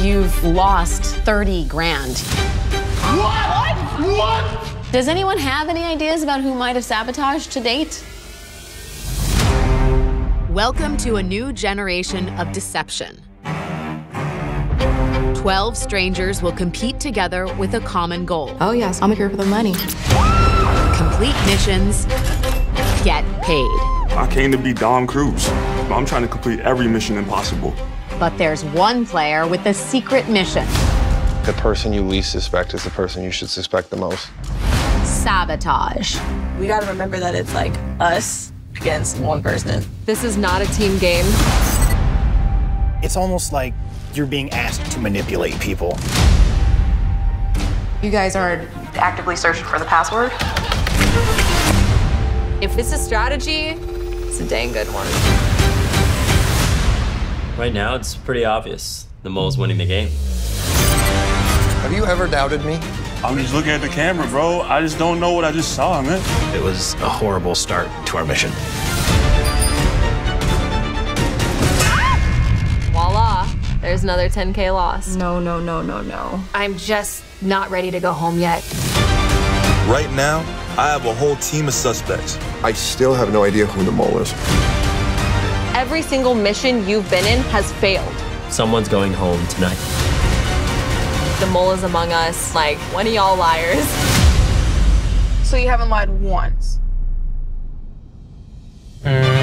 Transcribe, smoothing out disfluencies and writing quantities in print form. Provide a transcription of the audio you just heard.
you've lost 30 grand. What? Does anyone have any ideas about who might have sabotaged to date? Welcome to a new generation of deception. 12 strangers will compete together with a common goal. Oh yes, I'm here for the money. Complete missions, get paid. I came to be Tom Cruise. I'm trying to complete every mission impossible. But there's one player with a secret mission. The person you least suspect is the person you should suspect the most. Sabotage. We gotta remember that it's like us against one person. This is not a team game. It's almost like you're being asked to manipulate people. You guys are actively searching for the password? If it's a strategy, it's a dang good one. Right now, it's pretty obvious. The mole's winning the game. Have you ever doubted me? I'm just looking at the camera, bro. I just don't know what I just saw, man. It was a horrible start to our mission. Voila, there's another 10K loss. No. I'm just not ready to go home yet. Right now, I have a whole team of suspects. I still have no idea who the mole is. Every single mission you've been in has failed. Someone's going home tonight. The mole is among us, like, one of y'all liars. So you haven't lied once?